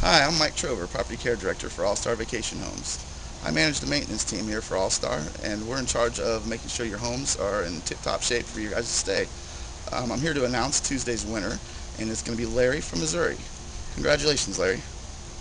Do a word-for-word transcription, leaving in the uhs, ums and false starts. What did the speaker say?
Hi, I'm Mike Trover, Property Care Director for All Star Vacation Homes. I manage the maintenance team here for All Star, and we're in charge of making sure your homes are in tip-top shape for you guys to stay. Um, I'm here to announce Tuesday's winner, and it's going to be Larry from Missouri. Congratulations, Larry.